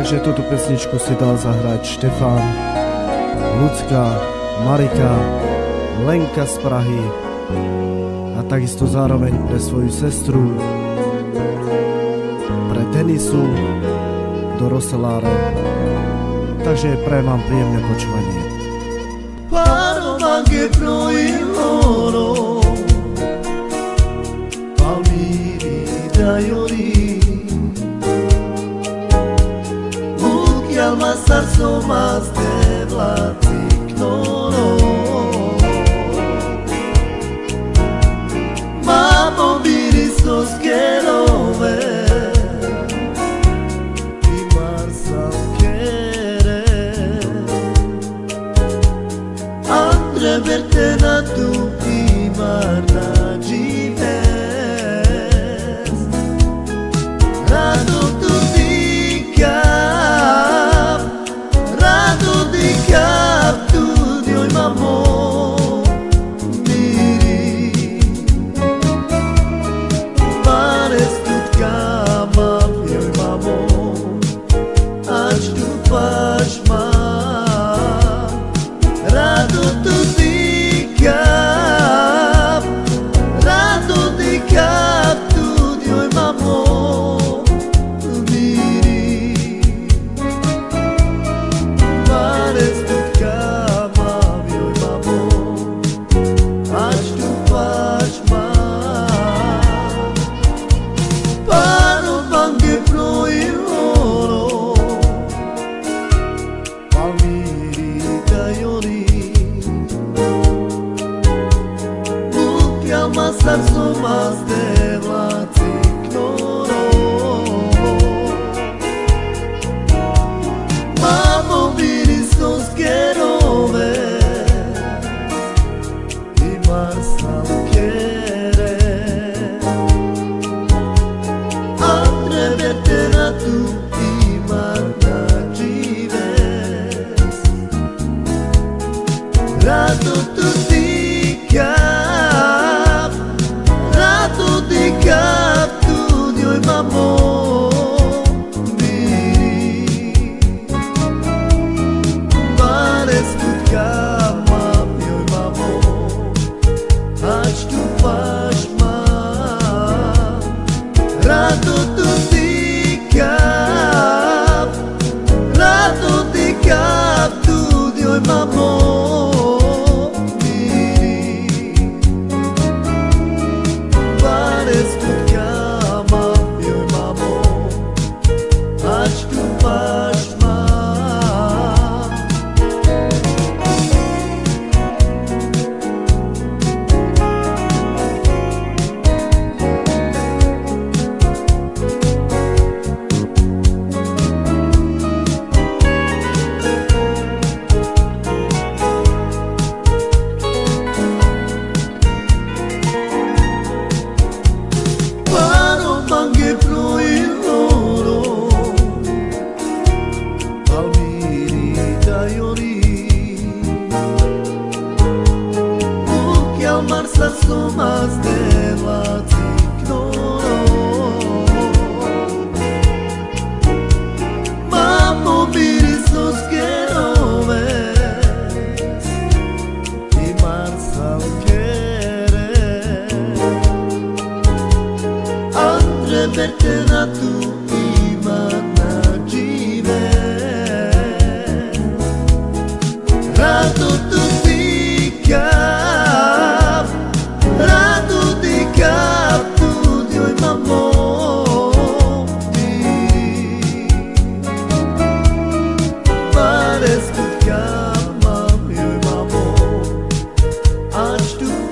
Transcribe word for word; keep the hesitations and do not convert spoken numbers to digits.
Takže túto pesničku si dal zahrať Štefán, Lucka, Marika, Lenka z Prahy a takisto zároveň pre svoju sestru, pre Denisu do Roseláre. Takže prajem vám príjemné počúvanie. Paro manche pro il loro Palmiri daioli Uki al masar somas de vlacik noro Mamo biri sos gerove I marsal kere Andre verte na tu primar na gives Rado tu dicap Rado dicap tu dioi mamo Miri Pares tu cama dioi mamo Aç tu pașma Rado tu dicap Rado dicap tu dioi mamo Miri Pares tu cama dioi mamo Aç tu pașma Paro manche pro il loro Palmiri daioli Buchi al masar somas de vlacik noro Mamo biri sos gerove I marsal kere Andre verte na tu primar na gives Rado tu dicap Rado dicap tu dioi mamo Miri Pares tu cama dioi mamo Aç tu pașma Rado tu dicap Rado dicap tu dioi mamo Miri Pares tu cama dioi mamo Aç tu pașma Paro manche pro il loro Palmiri daioli Buchi al marsar somas de vlacik noro Mamo biri sos geroves I marsal kere Andre verte na tu primar na gives Rado tu dicap Rado dicap tu dioi mamo Miri Pares tu cama dioi mamo Aç tu